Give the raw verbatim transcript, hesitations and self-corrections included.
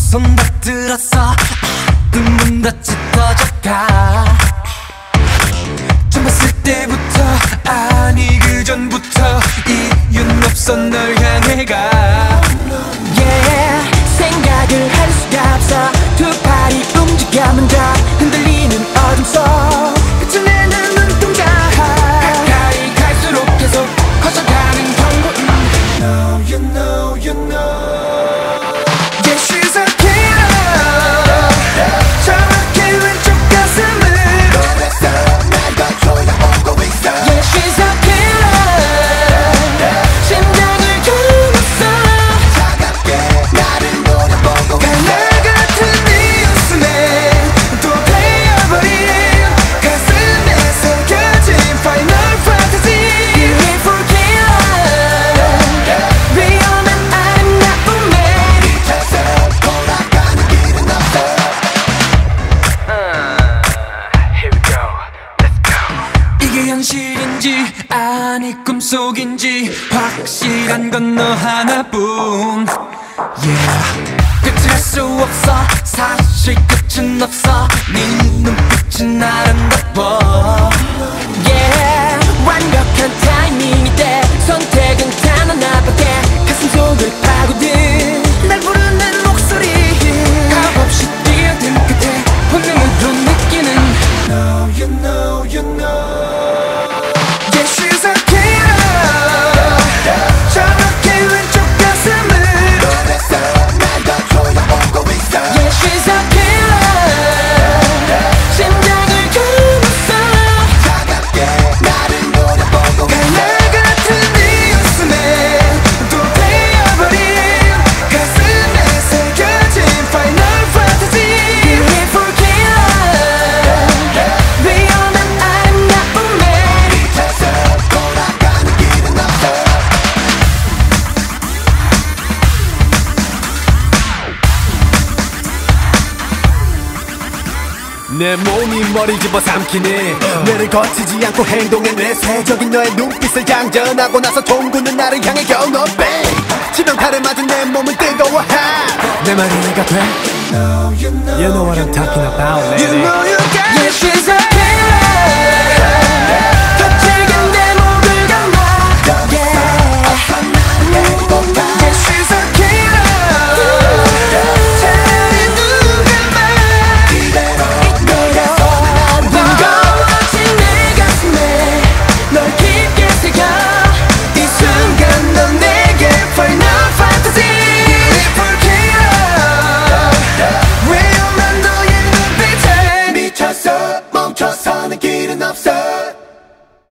손 다 들었어. 눈문 닫지 떠져가. 처음 봤을 때부터, 아니 그 전부터 이유는 없어 널 향해 가. Yeah, 생각을 할 수가 없어. 두 팔이 움직여 먼저 흔들리는 어둠 속 끝을 내는 눈동자. 가까이 갈수록 계속 커져가는 경고음. You know, you know, you know. Yeah, she's a killer. 정확히 왼쪽 가슴을 그래서 날 거쳐야 오고 있어. Yeah, she's a killer. 심장을 뚫었어. 차갑게 나를 노려보고 가나 같은 네 웃음에 또 베어버린 가슴에 새겨진 Final Fantasy. Beautiful killer. 위험한 아름다움에 미쳐서 돌아가는 길은 없어. Here we go, let's go. 이게 현실인지 아니 꿈속인지 확실한 건 너 하나뿐. Yeah, 끝을 알 수 없어. 사실 끝은 없어. 네 눈빛은 아름다워. Yeah, 완벽한 타이밍이 돼. 선택은 단 하나밖에. 가슴 속을 파고든 날 부르는 목소리. 값없이 뛰어든 끝에 본능으로 느끼는 You know, you know, you know. Yeah, she's a killer. 정확히 왼쪽 가슴을 그래서 날 거쳐야 오고 있어. Yeah, she's a killer. 심장을 뚫었어. 차갑게 나를 노려보고 가나 같은 네 웃음에 또 베어버린 가슴에 새겨진 Final Fantasy. Beautiful killer. 위험한 아름다움에 미쳐서 돌아가는 길은 없어. 내 몸이 머리 집어삼키네. 뇌를 거치지 않고 행동해. 뇌세적인 너의 눈빛을 장전하고 나서 동구는 나를 향해 겨우 bang. 치명타를 맞은 내 몸은 뜨거워해. 내 말이 이해가 돼? You know, you know, You know what I'm talking about, You lady. know you got Yeah, she's a